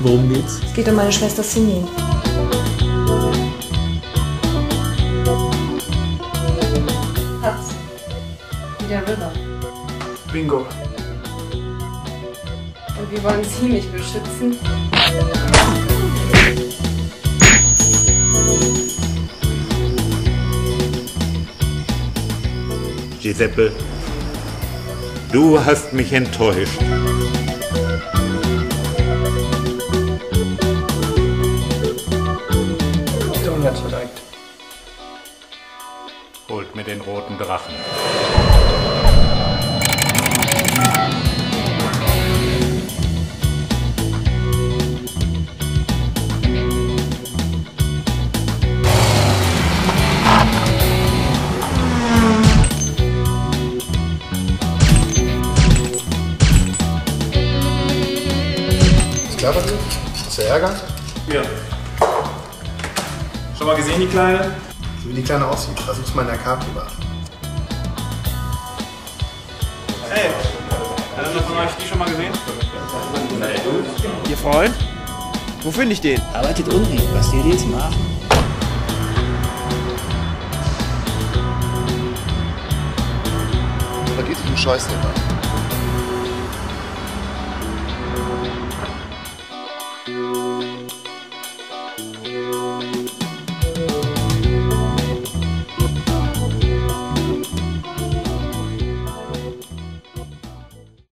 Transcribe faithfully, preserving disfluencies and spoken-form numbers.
Worum geht's? Es geht um meine Schwester Simin. Hat's. Wie der River. Bingo. Und wie wollen Sie mich beschützen? Giuseppe, du hast mich enttäuscht. Der Unwert vergeigt. Holt mir den roten Drachen. Ist klar bei dir? Ist der Ärger? Ja. Schon mal gesehen, die Kleine? So wie die Kleine aussieht, versuch's mal in der Karte über. Hey, hat einer von euch die schon mal gesehen? Ihr Freund? Wo finde ich den? Arbeitet unten, was die jetzt machen. Da geht sich um Scheißthema.